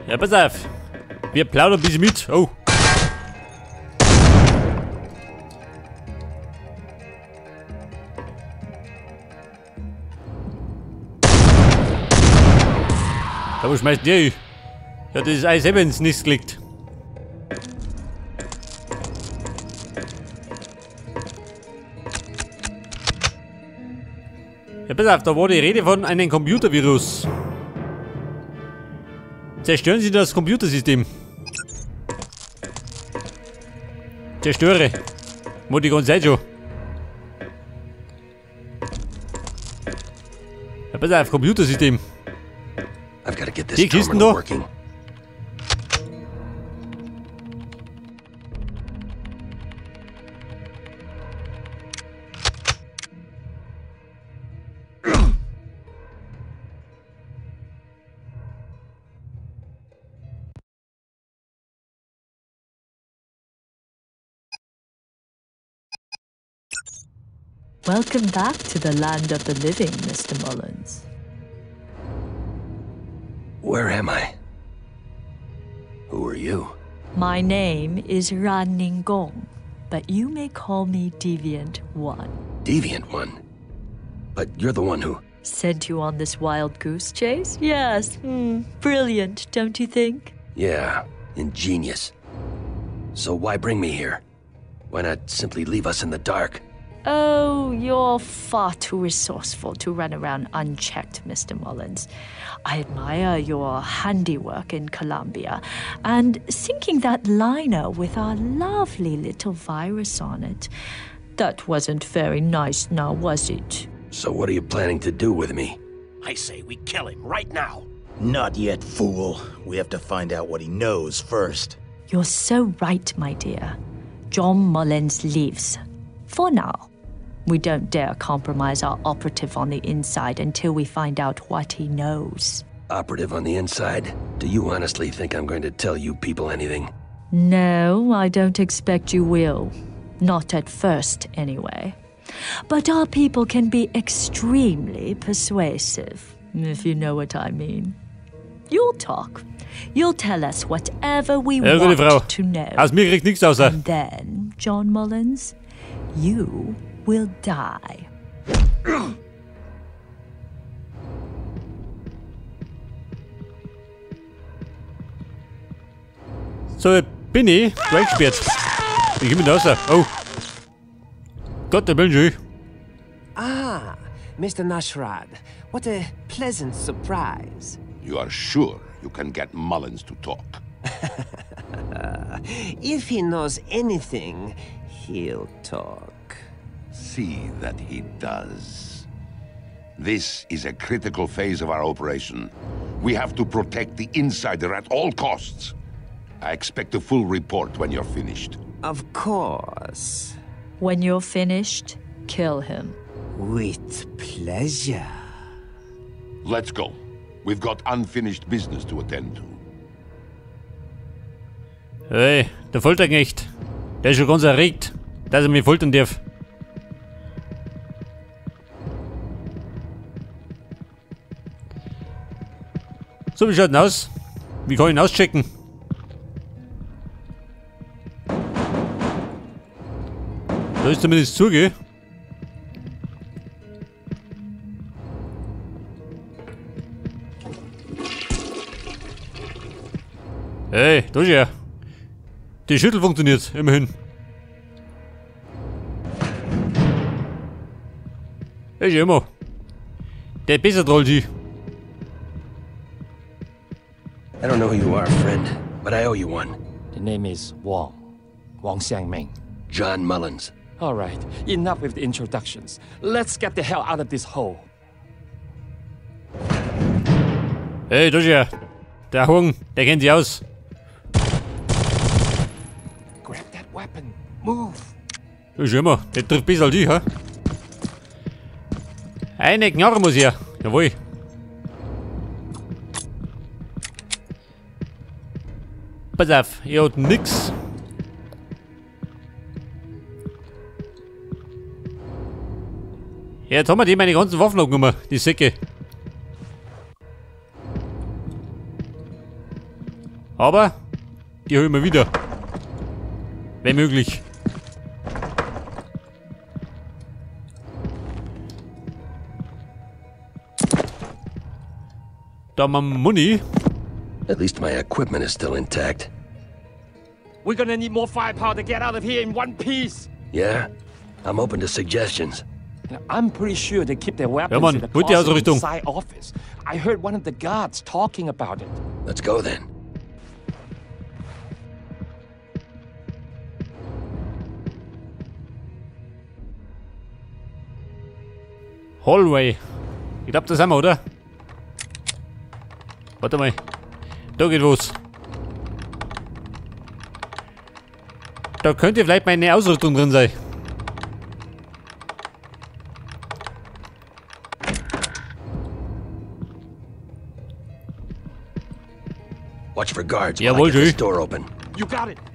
Ja, pass auf. Wir plaudern ein bisschen mit. Oh. Da wo schmeißt der? Ja, das ist alles selber ins Nest gelegt. Ja, pass auf, da war die Rede von einem Computervirus. Zerstören Sie das Computersystem. Zerstöre. Mo die ganze Zeit schon. Ja, pass auf, Computersystem. Die Kisten da. Welcome back to the land of the living, Mr. Mullins. Where am I? Who are you? My name is Ran Ningong, but you may call me Deviant One. Deviant One? But you're the one who... Sent you on this wild goose chase? Yes. Brilliant, don't you think? Yeah, ingenious. So why bring me here? Why not simply leave us in the dark? Oh, you're far too resourceful to run around unchecked, Mr. Mullins. I admire your handiwork in Colombia, and sinking that liner with our lovely little virus on it. That wasn't very nice now, was it? So what are you planning to do with me? I say we kill him right now. Not yet, fool. We have to find out what he knows first. You're so right, my dear. John Mullins lives. For now. We don't dare compromise our operative on the inside until we find out what he knows. Operative on the inside? Do you honestly think I'm going to tell you people anything? No, I don't expect you will. Not at first, anyway. But our people can be extremely persuasive, if you know what I mean. You'll talk. You'll tell us whatever we want to know. Aus mir kriegt nichts außer. And then, John Mullins, you will die. So, bin ich eingesperrt. Ich geh mit raus. Oh. Gott, der bin schön. Ah, Mr. Nashrad, what a pleasant surprise. You are sure you can get Mullins to talk? If he knows anything, he'll talk. See that he does. This is a critical phase of our operation. We have to protect the insider at all costs. I expect a full report when you're finished. Of course. When you're finished, kill him. With pleasure. Let's go. We've got unfinished business to attend to. Hey, der Folterknecht. Der ist schon ganz erregt, dass er mich foltern darf. So, wie schaut denn aus? Wie kann ich ihn auschecken? Da ist zumindest zu, gell? Hey, da ist er. Die Schüttel funktioniert, immerhin. Ist ja immer. Der besser trollt sie. I don't know who you are, friend, but I owe you one. The name is Wang Xiangming. John Mullins. All right, enough with the introductions. Let's get the hell out of this hole. Hey, da ist er. Der Hung, der kennt sich aus. Grab that weapon. Move. Ist ja immer. Der trifft besser als ich, ha? Eine Knarre muss her. Jawohl. Pass auf, ihr habt nix. Ja, jetzt haben wir die meine ganzen Waffen abgenommen, die Säcke. Aber die holen wir wieder. Wenn möglich. Da haben wir Money. At least my equipment is still intact. We're gonna need more firepower to get out of here in one piece. Yeah? I'm open to suggestions. Now, I'm pretty sure they keep their weapons Ja, Mann, in the holt die closet Ausrüstung. inside office. I heard one of the guards talking about it. Let's go then. Hallway. Ich glaube, das haben wir, oder? Warte mal. Da geht was. Da könnte vielleicht meine Ausrüstung drin sein. Watch for guards Yeah, while I will get this do. door open. You got it.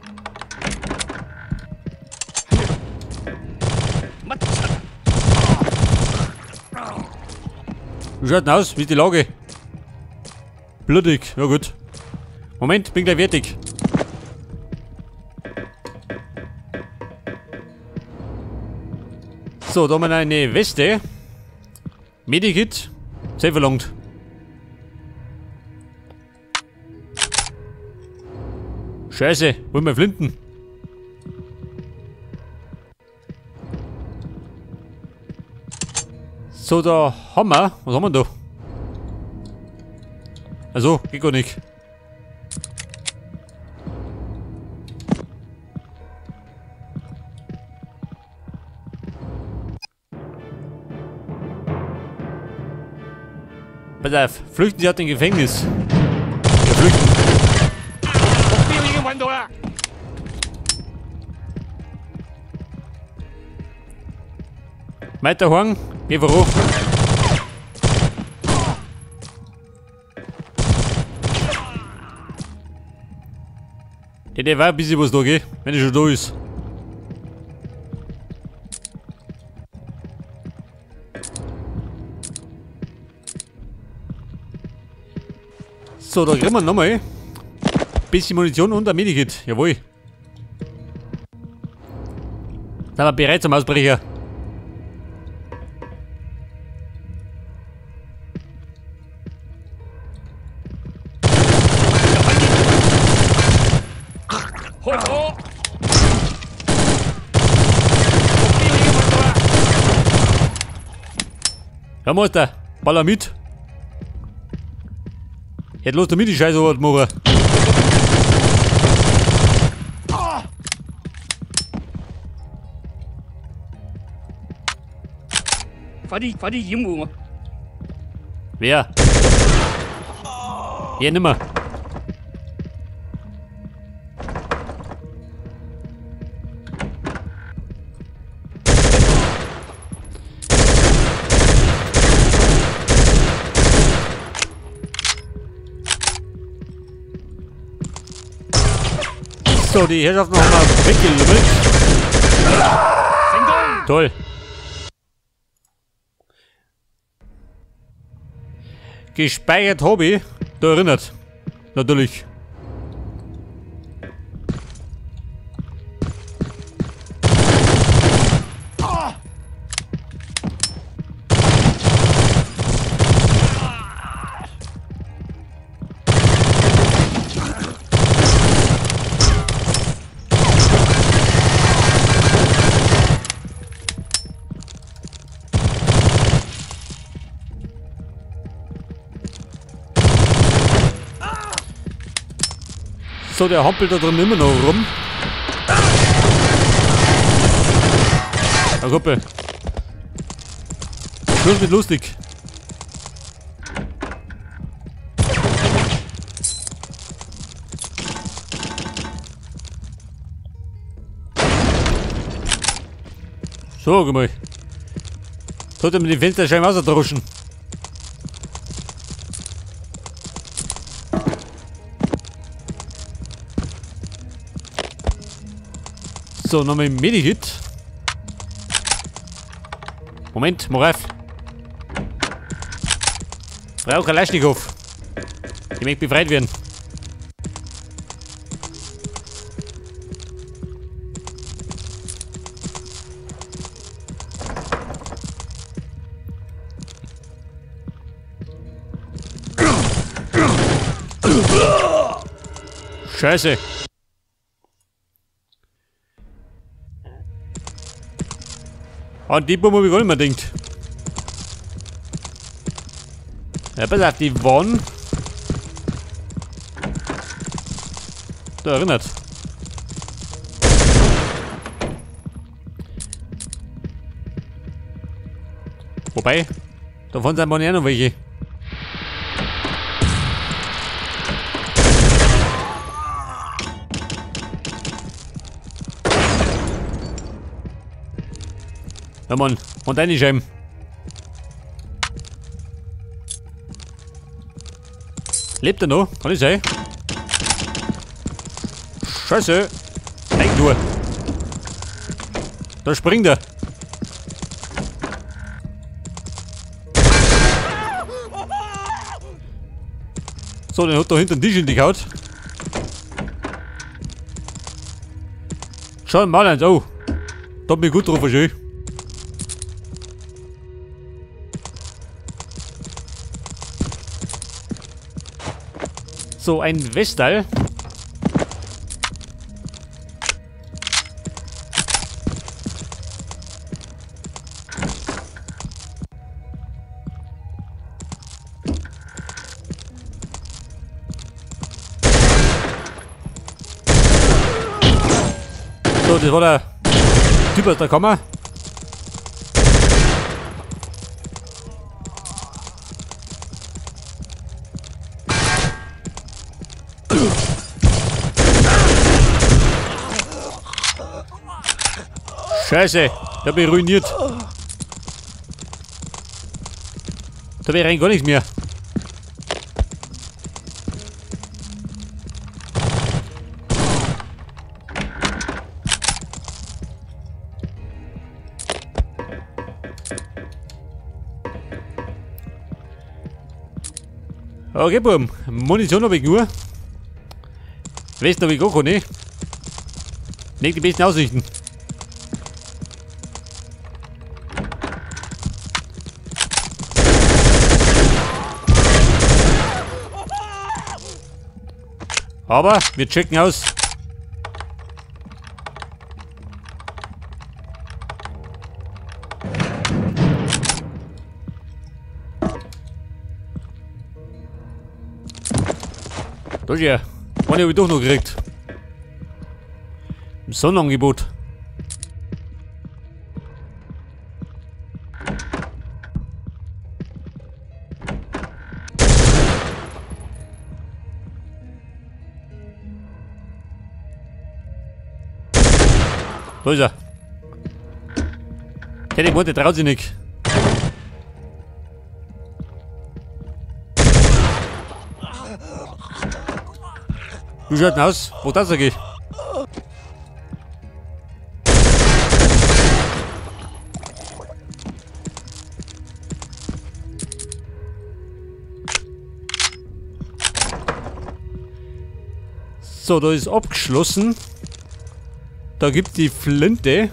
Wie schaut denn aus? Wie ist die Lage? Blutig. Ja gut. Moment, bin gleich fertig. So, da haben wir eine Weste. Medikit. Sehr verlangt. Scheiße, wollen wir Flinten? So, da haben wir. Was haben wir da? Also, geht gar nicht. Pass auf, flüchten Sie aus dem Gefängnis. Ja, flüchten. Weiter Horn, geh voran. Ja, der war ein bisschen was da, gell? Wenn er schon da ist. So, da kriegen wir nochmal. Bisschen Munition und ein Medikit. Jawohl. Sind wir bereit zum Ausbrecher? Ja, Meister, baller mit. Jetzt los damit die Scheiße was machen. Wer? Hier nimmer. So, die Herrschaften haben wir weggelümmelt. Toll. Gespeichert Hobby. Da erinnert. Natürlich. So, der hampelt da drin immer noch rum. Na Kuppel. Das wird lustig. So, guck mal. Sollte man die Fensterscheiben ausdroschen. So, nochmal ein Medikit. Moment, Morav. Frau Kalaschnikow. Die möchte befreit werden. Scheiße. An die Bombe habe ich gar nicht mehr gedacht. Ja, pass auf, die waren... Da erinnert. Wobei, davon sind wir ja noch welche. Ja, Mann, und deine Scheiben. Lebt er noch? Kann ich sein? Scheiße! Nein, nur! Da springt er! So, den hat da hinten den Tisch in die Haut. Schau mal eins, oh! Da hat mich gut drauf schön. So, ein Westall. So, das war der Typ aus der Kammer. Scheiße, der bin ruiniert. Da wäre rein gar nichts mehr. Okay, Buben. Munition habe ich nur. Westen habe ich gar keine. Nicht die besten Aussichten. Aber wir checken aus. Da ist ja. Eine habe ich doch noch gekriegt. Im Sonnenangebot. Da ist er. Der Worte traut sich nicht. Wie schaut denn aus? Wo das geht? So, da ist abgeschlossen. Da gibt die Flinte.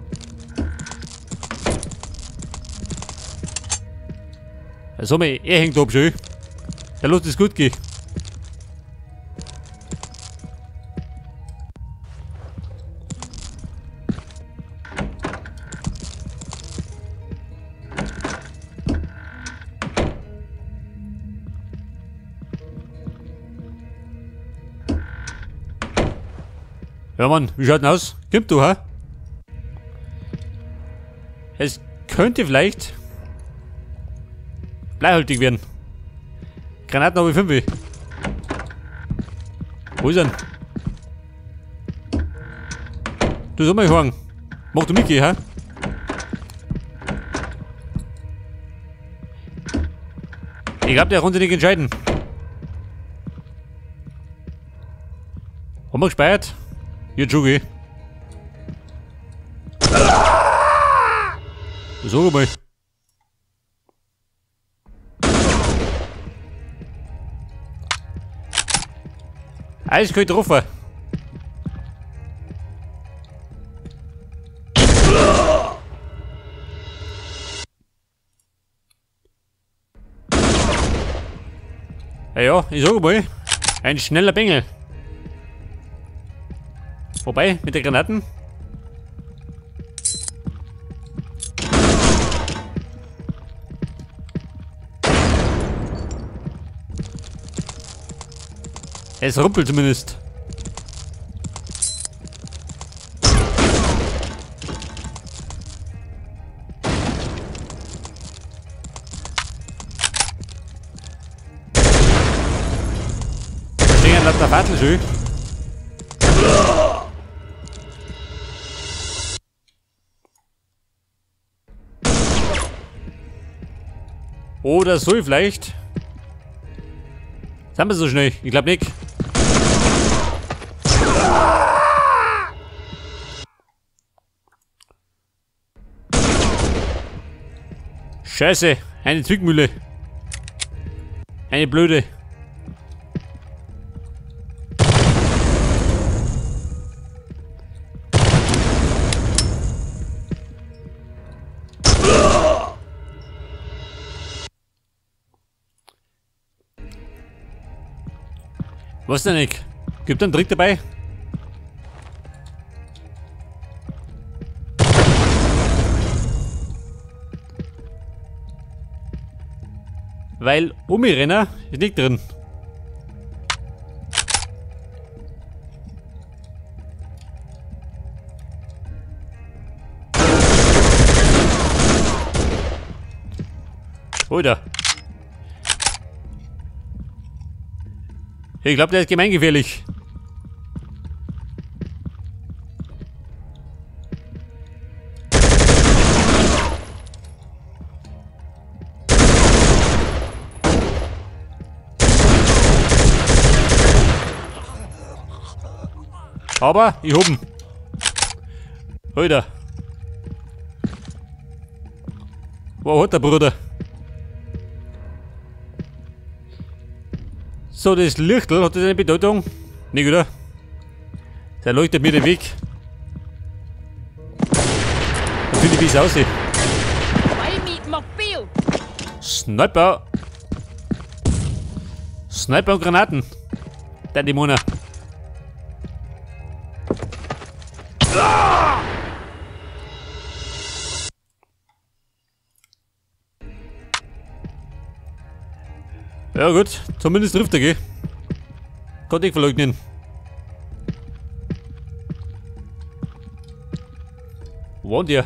Also, er hängt oben schön. Der lässt es gut gehen. Ja, Mann, wie schaut denn aus? Gib du, ha? Es könnte vielleicht bleihaltig werden. Granaten habe ich 5. Wo ist er denn? Du soll mal hören. Mach du mitgehen, ha? Ich glaube, der konnte nicht entscheiden. Haben wir gespeichert? Hier, Jugi. So mal. Eiskalt getroffen. Ja, ich sag mal. Ein schneller Bengel. Wobei, mit den Granaten. Es rumpelt zumindest. Stehen lauter Fahrtel schön. Oder so vielleicht. Sind wir so schnell? Ich glaube nicht. Scheiße, eine Zwickmühle. Eine blöde. Was denn nicht? Gibt einen Trick dabei? Weil Renner ist nicht drin. Oder? Ich glaube, der ist gemeingefährlich. Aber ich hab ihn. Alter. Wo hat der Bruder? So, das Lichtel, hat das eine Bedeutung? Nicht, oder? Der leuchtet mir den Weg. Da finde ich, wie es aussieht. Sniper. Sniper und Granaten. Der Dämoner. Ja gut, zumindest trifft er, gell? Konnte ich verleugnen. Wo wohnt ihr?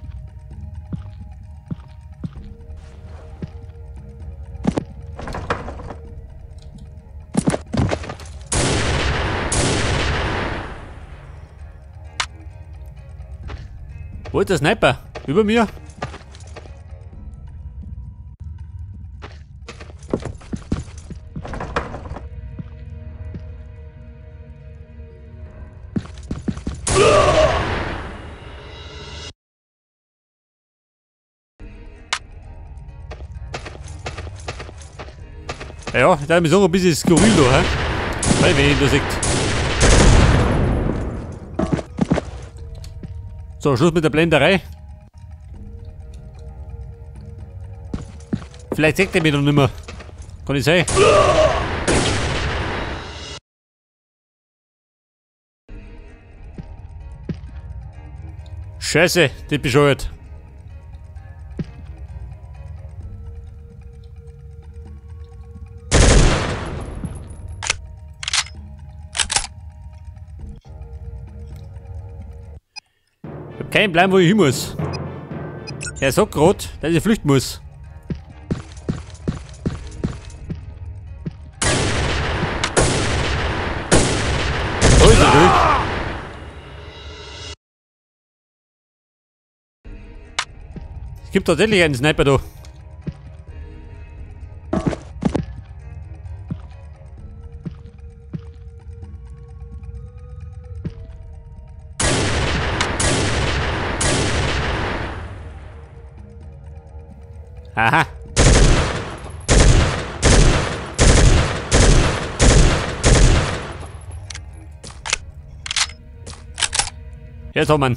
Wo ist der Sniper? Über mir? Ja, da ist so ein bisschen skurril da, hä? Weil wenn ihr da seht. So, Schluss mit der Blenderei. Vielleicht sagt er mich noch nicht mehr. Kann ich sein? Scheiße, das bescheuert. Ich hab keinen Plan, wo ich hin muss. Er sagt gerade, dass ich flüchten muss. Wo ist er? Es gibt tatsächlich einen Sniper da. Aha. Jetzt haben wir ihn.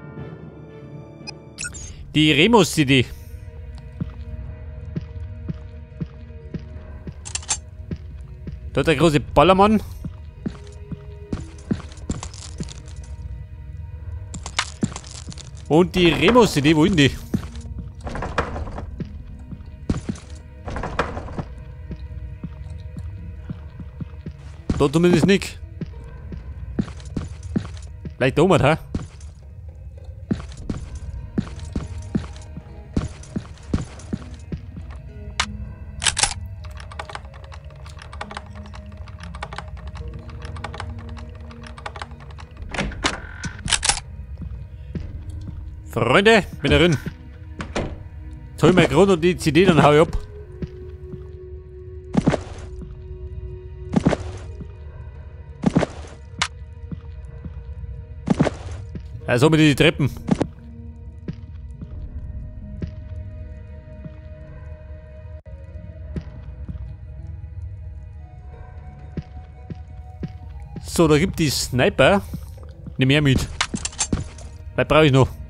Die Remus City. Da der große Ballermann. Und die Remus-CD, wo sind die? Da zumindest nicht. Vielleicht da oben, hä? Freunde, bin drin. Jetzt hol ich mir gerade die CD, dann hau ich ab. Also haben wir die Treppen. So, da gibt die Sniper. Nimm her mit. Was brauche ich noch?